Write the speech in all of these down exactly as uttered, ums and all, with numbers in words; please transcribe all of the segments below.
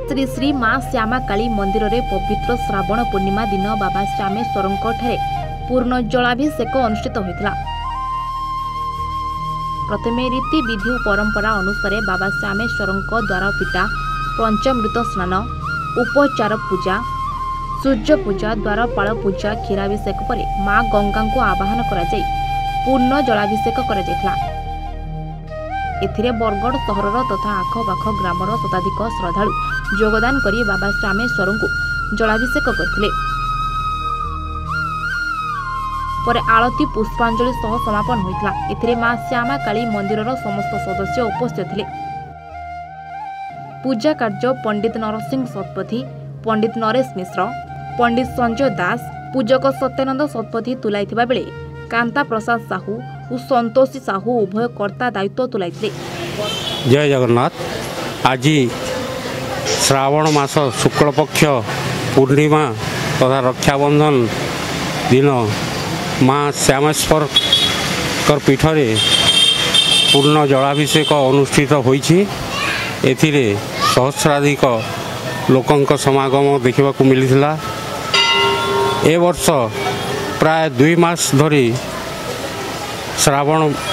श्री श्री माँ श्यामा काली मंदिर रे पवित्र श्रावण पूर्णिमा दिन बाबा श्यामेश्वर ठारे पूर्ण जलाभिषेक अनुष्ठित होइतिला। प्रथमे रीति विधि और परंपरा अनुसार बाबा श्यामेश्वर द्वारा पिता पंचामृत स्नान, उपचार पूजा, सूर्य पूजा, द्वारपाल पूजा, क्षीराभिषेक पर माँ गंगा को आवाहन करा जाई पूर्ण जलाभिषेक करा जायतिला। एथिरे बरगढ़ सहर तथा आखपाख ग्रामर शताधिक श्रद्धालु योगदान करी बाबा श्यामेश्वर को जलाभिषेक करथिले। पर आलती पुष्पांजलि सह समापन होइतिला। एथिरे माँ श्यामा काली मंदिर समस्त सदस्य उपस्थित थिले। पूजा कार्य पंडित नरसिंह शतपथी, पंडित नरेश मिश्र, पंडित संजय दास, पूजक सत्यानंद शतपथी तुलाइथिबा बेले कांता प्रसाद साहू और संतोषी साहू उभय कर्ता दायित्व तुलाइथिले। जय जगन्नाथ। आज श्रावण मास शुक्ल पक्ष पूर्णिमा तथा रक्षाबंधन दिन माँ श्यामेश्वर पीठरे पूर्ण जलाभिषेक अनुष्ठित होइछि। एथिरे सहस्राधिक लोकंक समागम देखा मिलता। ए वर्ष प्राय दुई मास धरी श्रावण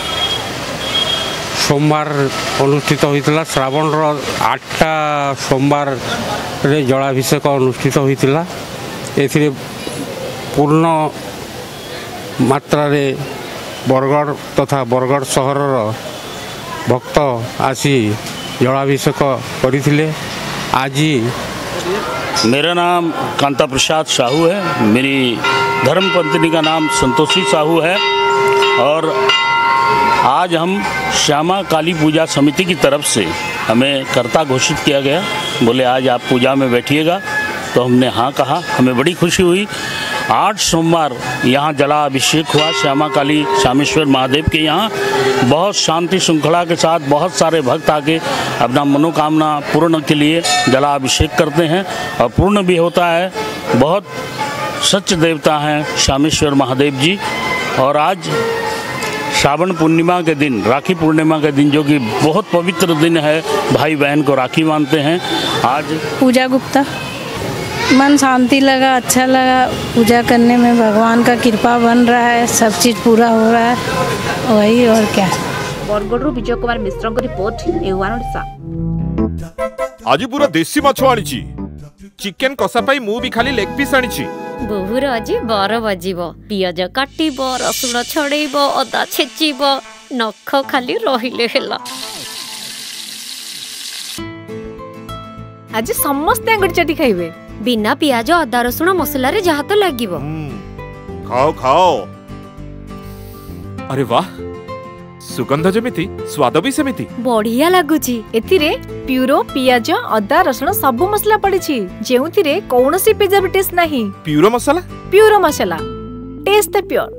सोमवार अनुष्ठित होइतिला। श्रावण आठटा सोमवार रे जलाभिषेक अनुष्ठित होइतिला। एथिरे पूर्ण मात्रा रे बरगढ़ तथा बरगढ़ सहर भक्त आसी जलाभिषेक करथिले। आज मेरा नाम कांता प्रसाद साहू है, मेरी धर्मपत्नी का नाम संतोषी साहू है और आज हम श्यामा काली पूजा समिति की तरफ से हमें कर्ता घोषित किया गया। बोले आज आप पूजा में बैठिएगा, तो हमने हाँ कहा। हमें बड़ी खुशी हुई। आठ सोमवार यहाँ जलाभिषेक हुआ श्यामा काली श्यामेश्वर महादेव के यहाँ। बहुत शांति श्रृंखला के साथ बहुत सारे भक्त आके अपना मनोकामना पूर्ण के लिए जलाभिषेक करते हैं और पूर्ण भी होता है। बहुत सच्चे देवता हैं श्यामेश्वर महादेव जी। और आज श्रावण पूर्णिमा के दिन, राखी पूर्णिमा के दिन, जो कि बहुत पवित्र दिन है, भाई बहन को राखी बांधते हैं। आज पूजा गुप्ता। मन शांति लगा, अच्छा लगा। पूजा करने में भगवान का कृपा बन रहा है, सब चीज़ पूरा हो रहा है, वही और क्या। बरगढ़ विजय कुमार मिश्र की रिपोर्ट, एवान ओडिशा। आज पूरा देसी माछ आनी चिकेन कषा पाई मु भी खाली लेग पीस आनी। बहुर आज बर बजिबो, पियाज काटिबो, रसुण छड़ेइबो, अदा छेचिबो, नख खाली रहिले हेला। आज समस्त अंगुरी चाटी खाइबे बिना पियाज अदा रसुण मसला रे जहा तो लागिबो। खाओ खाओ। अरे वाह, सुगंध जमिति स्वाद भी सेमिति बढ़िया लागुची। एथिरे प्यूरो पियाज अदा रसुण सब मसला पड़िछि, जेउथिरे कोनोसी प्रिजर्वेटिव्स नाही। प्यूरो मसाला प्यूरो मसाला टेस्ट प्योर।